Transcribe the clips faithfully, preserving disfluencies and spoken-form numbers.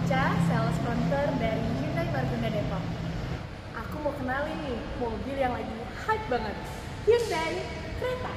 Ica, sales counter dari Hyundai Margonda Depok. Aku mau kenalin nih mobil yang lagi hype banget, Hyundai Creta.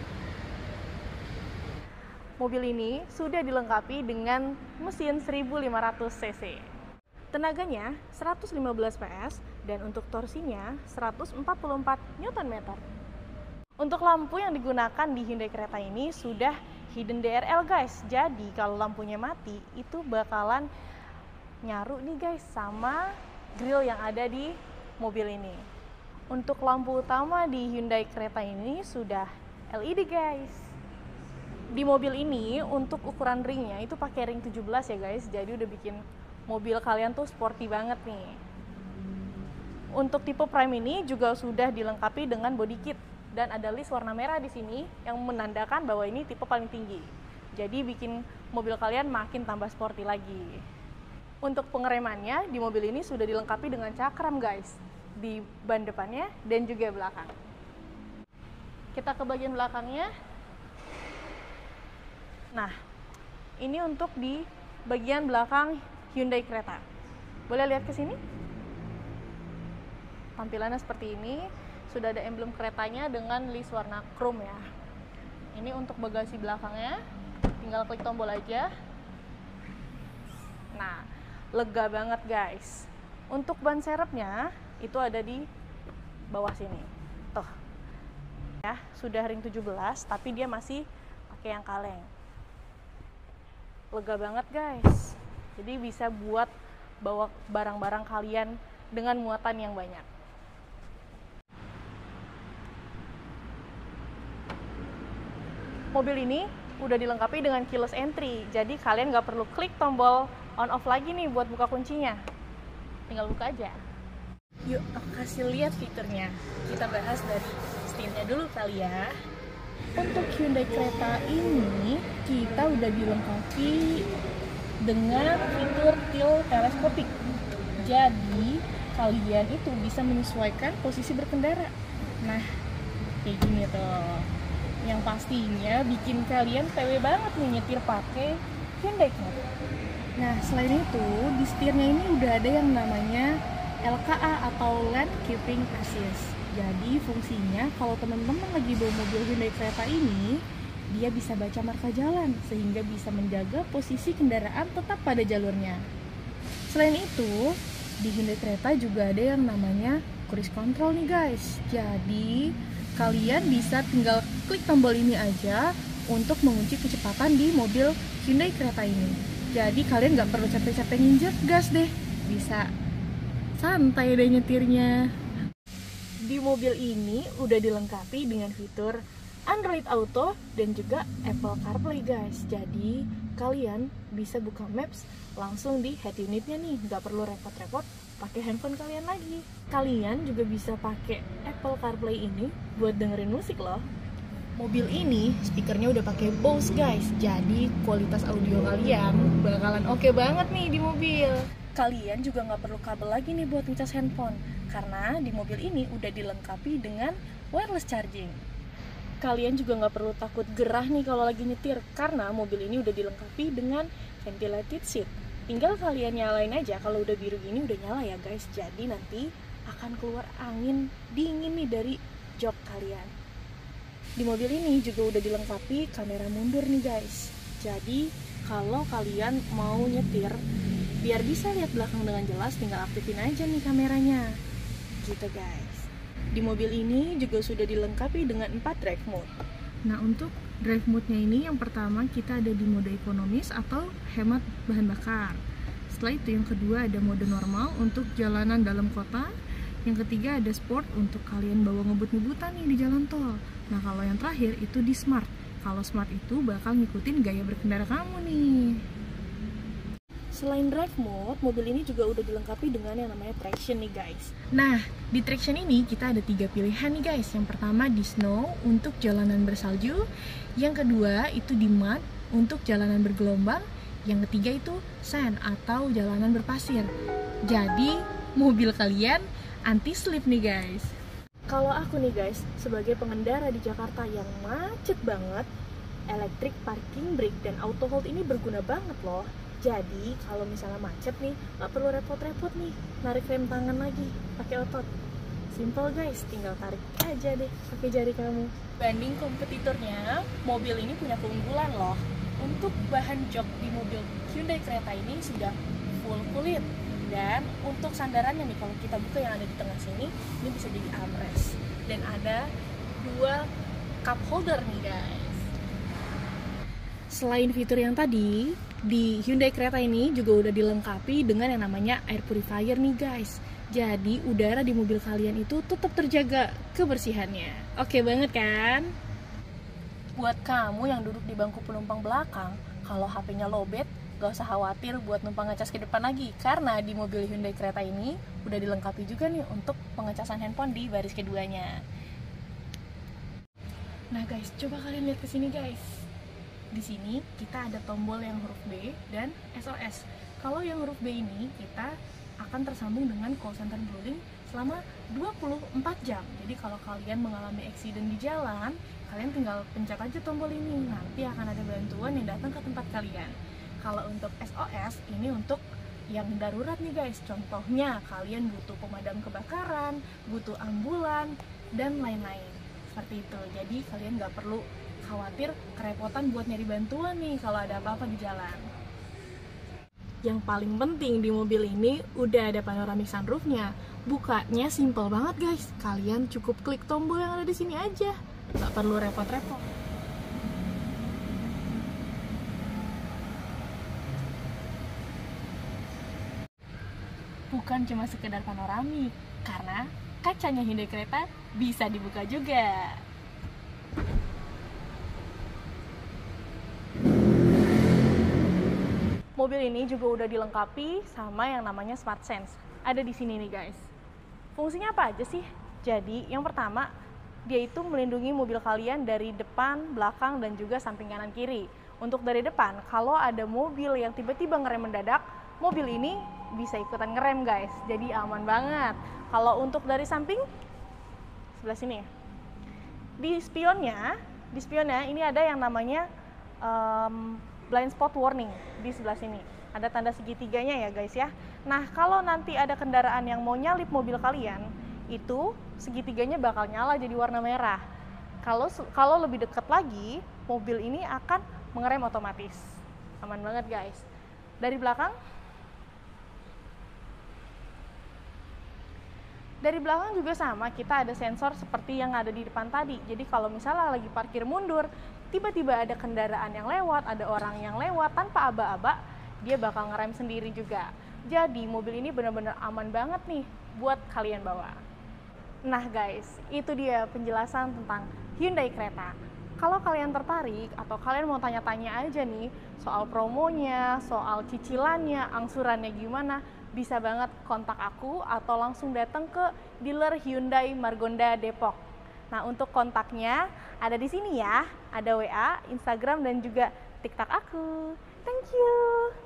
Mobil ini sudah dilengkapi dengan mesin seribu lima ratus cc. Tenaganya seratus lima belas P S dan untuk torsinya seratus empat puluh empat newton meter. Untuk lampu yang digunakan di Hyundai Creta ini sudah hidden D R L guys. Jadi kalau lampunya mati itu bakalan nyaru nih guys sama grill yang ada di mobil ini. Untuk lampu utama di Hyundai Creta ini sudah L E D guys. Di mobil ini untuk ukuran ringnya itu pakai ring tujuh belas ya guys. Jadi udah bikin mobil kalian tuh sporty banget nih. Untuk tipe Prime ini juga sudah dilengkapi dengan body kit dan ada list warna merah di sini yang menandakan bahwa ini tipe paling tinggi. Jadi bikin mobil kalian makin tambah sporty lagi. Untuk pengeremannya di mobil ini sudah dilengkapi dengan cakram guys di ban depannya dan juga belakang. Kita ke bagian belakangnya. Nah, ini untuk di bagian belakang Hyundai Creta. Boleh lihat ke sini? Tampilannya seperti ini. Sudah ada emblem keretanya dengan list warna chrome ya. Ini untuk bagasi belakangnya, tinggal klik tombol aja. Nah, lega banget guys. Untuk ban serepnya itu ada di bawah sini. Tuh. Ya, sudah ring tujuh belas tapi dia masih pakai yang kaleng. Lega banget guys. Jadi bisa buat bawa barang-barang kalian dengan muatan yang banyak. Mobil ini udah dilengkapi dengan keyless entry, jadi kalian nggak perlu klik tombol on off lagi nih buat buka kuncinya. Tinggal buka aja. Yuk aku kasih lihat fiturnya. Kita bahas dari setirnya dulu kali ya. Untuk Hyundai Creta ini kita udah dilengkapi dengan fitur tilt teleskopik. Jadi kalian itu bisa menyesuaikan posisi berkendara. Nah, kayak gini tuh. Yang pastinya bikin kalian P W banget nih nyetir pakai Hyundai Creta. Nah, selain itu di setirnya ini udah ada yang namanya L K A atau Lane Keeping Assist. Jadi fungsinya kalau teman-teman lagi bawa mobil Hyundai Creta ini, dia bisa baca marka jalan sehingga bisa menjaga posisi kendaraan tetap pada jalurnya. Selain itu, di Hyundai Creta juga ada yang namanya cruise control nih guys. Jadi kalian bisa tinggal klik tombol ini aja untuk mengunci kecepatan di mobil Hyundai Creta ini. Jadi kalian nggak perlu capek-capek nginjek gas deh, bisa santai deh nyetirnya. Di mobil ini udah dilengkapi dengan fitur Android Auto dan juga Apple CarPlay guys. Jadi kalian bisa buka Maps langsung di head unitnya nih, nggak perlu repot-repot pakai handphone kalian lagi. Kalian juga bisa pakai Apple CarPlay ini buat dengerin musik loh. Mobil ini speakernya udah pakai Bose guys, jadi kualitas audio kalian bakalan oke banget nih di mobil. Kalian juga nggak perlu kabel lagi nih buat ngecas handphone, karena di mobil ini udah dilengkapi dengan wireless charging. Kalian juga nggak perlu takut gerah nih kalau lagi nyetir, karena mobil ini udah dilengkapi dengan ventilated seat. Tinggal kalian nyalain aja, kalau udah biru gini udah nyala ya guys. Jadi nanti akan keluar angin dingin nih dari jok kalian. Di mobil ini juga udah dilengkapi kamera mundur nih guys. Jadi kalau kalian mau nyetir biar bisa lihat belakang dengan jelas, tinggal aktifin aja nih kameranya. Gitu guys. Di mobil ini juga sudah dilengkapi dengan empat drive mode. Nah, untuk drive mode-nya ini yang pertama kita ada di mode ekonomis atau hemat bahan bakar. Setelah itu yang kedua ada mode normal untuk jalanan dalam kota. Yang ketiga ada sport untuk kalian bawa ngebut-ngebutan nih di jalan tol. Nah, kalau yang terakhir itu di smart. Kalau smart itu bakal ngikutin gaya berkendara kamu nih. Selain drive mode, mobil ini juga udah dilengkapi dengan yang namanya traction nih guys. Nah, di traction ini kita ada tiga pilihan nih guys. Yang pertama di snow untuk jalanan bersalju. Yang kedua itu di mud untuk jalanan bergelombang. Yang ketiga itu sand atau jalanan berpasir. Jadi mobil kalian anti slip nih guys. Kalau aku nih guys, sebagai pengendara di Jakarta yang macet banget, electric parking brake dan auto hold ini berguna banget loh. Jadi kalau misalnya macet nih, nggak perlu repot-repot nih narik rem tangan lagi pakai otot. Simple guys, tinggal tarik aja deh pakai jari kamu. Banding kompetitornya, mobil ini punya keunggulan loh. Untuk bahan jok di mobil Hyundai Creta ini sudah full kulit. Dan untuk sandarannya nih, kalau kita buka yang ada di tengah sini, ini bisa jadi armrest. Dan ada dua cup holder nih guys. Selain fitur yang tadi, di Hyundai Creta ini juga udah dilengkapi dengan yang namanya air purifier nih guys. Jadi udara di mobil kalian itu tetap terjaga kebersihannya. Oke banget kan? Buat kamu yang duduk di bangku penumpang belakang, kalau H P-nya lowbat, gak usah khawatir buat numpang ngecas ke depan lagi. Karena di mobil Hyundai Creta ini udah dilengkapi juga nih untuk pengecasan handphone di baris keduanya. Nah guys, coba kalian lihat ke sini guys. Di sini kita ada tombol yang huruf B dan S O S. Kalau yang huruf B ini kita akan tersambung dengan call center Bluelink selama dua puluh empat jam. Jadi kalau kalian mengalami accident di jalan, kalian tinggal pencet aja tombol ini. Nanti akan ada bantuan yang datang ke tempat kalian. Kalau untuk S O S ini untuk yang darurat nih guys. Contohnya kalian butuh pemadam kebakaran, butuh ambulan, dan lain-lain. Seperti itu. Jadi kalian nggak perlu khawatir kerepotan buat nyari bantuan nih kalau ada apa-apa di jalan. Yang paling penting di mobil ini udah ada panoramic sunroofnya. Bukanya simple banget guys. Kalian cukup klik tombol yang ada di sini aja. Nggak perlu repot-repot. Bukan cuma sekedar panoramik, karena kacanya Hyundai Creta bisa dibuka juga. Mobil ini juga udah dilengkapi sama yang namanya Smart Sense. Ada di sini nih guys. Fungsinya apa aja sih? Jadi yang pertama, dia itu melindungi mobil kalian dari depan, belakang, dan juga samping kanan kiri. Untuk dari depan, kalau ada mobil yang tiba-tiba ngerem mendadak, mobil ini bisa ikutan ngerem guys. Jadi aman banget. Kalau untuk dari samping, sebelah sini. Di spionnya, di spionnya ini ada yang namanya um, blind spot warning di sebelah sini. Ada tanda segitiganya ya guys ya. Nah kalau nanti ada kendaraan yang mau nyalip mobil kalian, itu segitiganya bakal nyala jadi warna merah. Kalau kalau lebih dekat lagi, mobil ini akan mengerem otomatis. Aman banget guys. Dari belakang, dari belakang juga sama, kita ada sensor seperti yang ada di depan tadi. Jadi kalau misalnya lagi parkir mundur, tiba-tiba ada kendaraan yang lewat, ada orang yang lewat tanpa aba-aba, dia bakal ngerem sendiri juga. Jadi mobil ini benar-benar aman banget nih buat kalian bawa. Nah guys, itu dia penjelasan tentang Hyundai Creta. Kalau kalian tertarik atau kalian mau tanya-tanya aja nih soal promonya, soal cicilannya, angsurannya gimana, bisa banget kontak aku atau langsung datang ke dealer Hyundai Margonda Depok. Nah, untuk kontaknya ada di sini ya. Ada W A, Instagram, dan juga TikTok aku. Thank you.